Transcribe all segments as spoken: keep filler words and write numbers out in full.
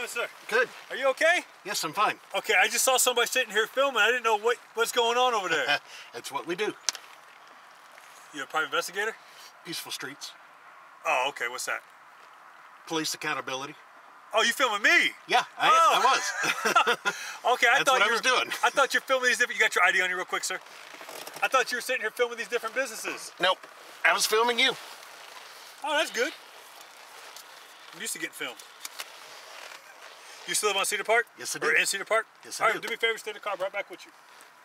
sir? Good. Are you okay? Yes, I'm fine. Okay, I just saw somebody sitting here filming. I didn't know what what's going on over there. That's what we do. You a private investigator? Peaceful streets. Oh, okay. What's that? Police accountability. Oh, you filming me? Yeah, I, Oh. I was. Okay, I That's thought what you I was were, doing. I thought you're filming these different. You got your I D on you, real quick, sir. I thought you were sitting here filming these different businesses. Nope. I was filming you. Oh, that's good. I'm used to getting filmed. You still live on Cedar Park? Yes, I do. Or in Cedar Park? Yes, I All do. right, do me a favor, stay in the car. I'll be right back with you.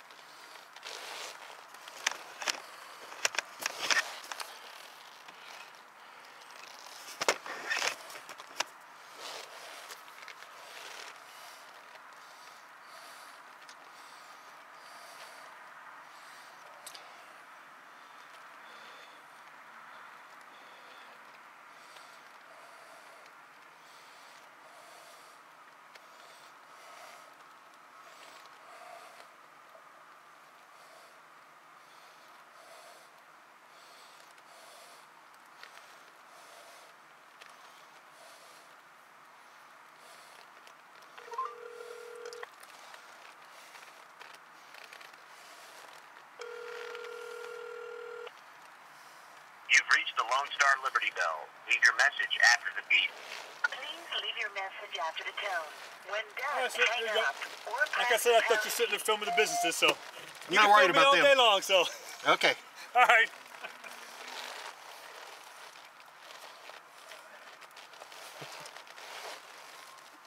You've reached the Lone Star Liberty Bell. Leave your message after the beep. Please leave your message after the tone. When done, All right, sir, hang there you go. up or Like I press said, I the thought pound you were sitting there filming the businesses, so. I'm You not can worried film me about all them. day long, so. Okay. All right.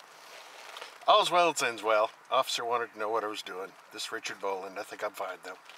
All's well that ends well. Officer wanted to know what I was doing. This Richard Boland. I think I'm fine, though.